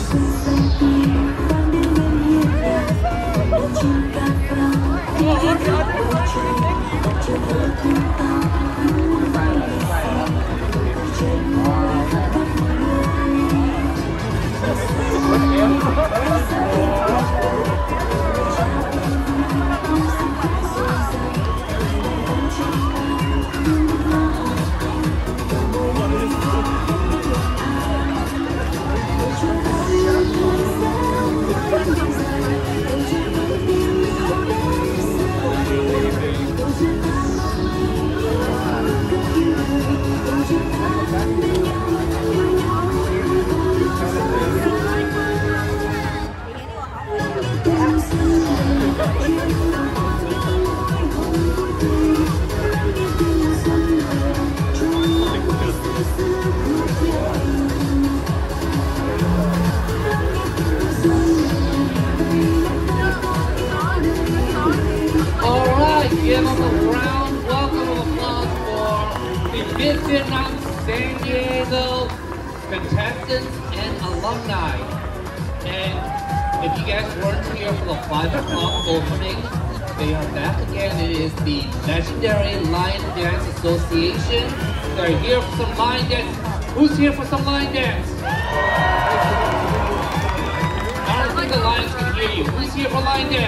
Give them a round welcome of applause for the Miss Vietnam San Diego contestants and alumni. And if you guys weren't here for the 5 o'clock opening, they are back again. It is the legendary Line Dance Association. They're here for some line dance. Who's here for some line dance? I don't think the lions can hear you. Who's here for line dance?